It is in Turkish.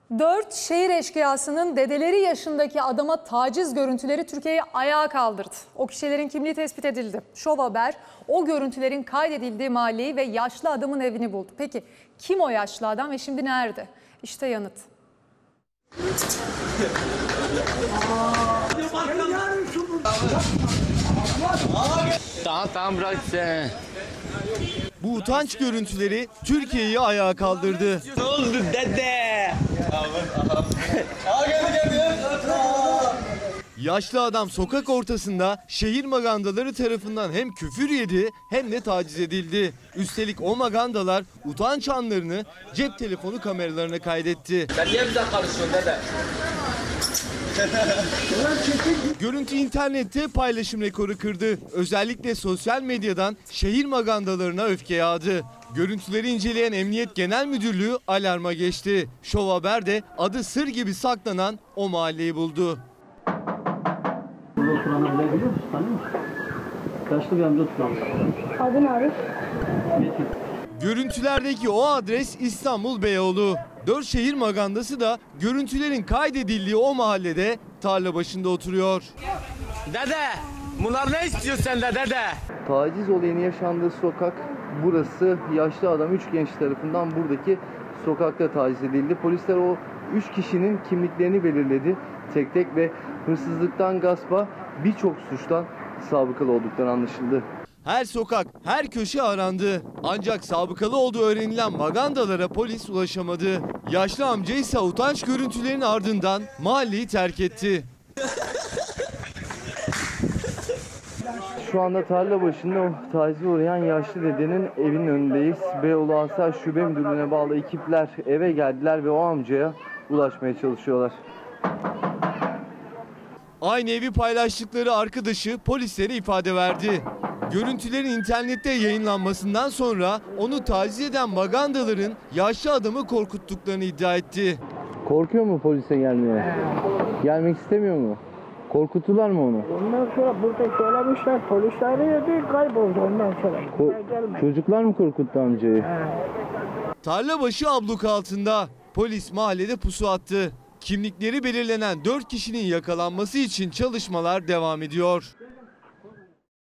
4 şehir eşkıyasının dedeleri yaşındaki adama taciz görüntüleri Türkiye'yi ayağa kaldırdı. O kişilerin kimliği tespit edildi. Şov Haber o görüntülerin kaydedildiği mahalleyi ve yaşlı adamın evini buldu. Peki kim o yaşlı adam ve şimdi nerede? İşte yanıt. Tamam bırak sen. Bu utanç görüntüleri Türkiye'yi ayağa kaldırdı. Ne oldu dede? Yaşlı adam sokak ortasında şehir magandaları tarafından hem küfür yedi hem de taciz edildi. Üstelik o magandalar utanç anlarını cep telefonu kameralarına kaydetti. Sen niye bize karışıyorsun dede? Görüntü internette paylaşım rekoru kırdı. Özellikle sosyal medyadan şehir magandalarına öfke yağdı. Görüntüleri inceleyen Emniyet Genel Müdürlüğü alarma geçti. Şov Haber de adı sır gibi saklanan o mahalleyi buldu. Burada oturanı bile biliyor musun? Tanıyor musun? Yaşlı bir amca oturuyor. Adın Arif. Görüntülerdeki o adres İstanbul Beyoğlu. 4 şehir magandası da görüntülerin kaydedildiği o mahallede tarla başında oturuyor. Dede! Bunlar ne istiyor sende dede? Taciz olayının yaşandığı sokak burası. Yaşlı adam 3 genç tarafından buradaki sokakta taciz edildi. Polisler o 3 kişinin kimliklerini belirledi tek tek ve hırsızlıktan gaspa birçok suçtan sabıkalı oldukları anlaşıldı. Her sokak, her köşe arandı. Ancak sabıkalı olduğu öğrenilen magandalara polis ulaşamadı. Yaşlı amca ise utanç görüntülerinin ardından mahalleyi terk etti. Şu anda tarla başında o tacize uğrayan yaşlı dedenin evinin önündeyiz. Beyoğlu Asayiş Şube Müdürlüğü'ne bağlı ekipler eve geldiler ve o amcaya ulaşmaya çalışıyorlar. Aynı evi paylaştıkları arkadaşı polislere ifade verdi. Görüntülerin internette yayınlanmasından sonra onu taciz eden magandaların yaşlı adamı korkuttuklarını iddia etti. Korkuyor mu polise gelmeye? Gelmek istemiyor mu? Korkuttular mı onu? Ondan sonra burada söylemişler, polisler dedi, kayboldu ondan sonra. Çocuklar mı korkuttu amcayı? Tarlabaşı abluk altında. Polis mahallede pusu attı. Kimlikleri belirlenen 4 kişinin yakalanması için çalışmalar devam ediyor.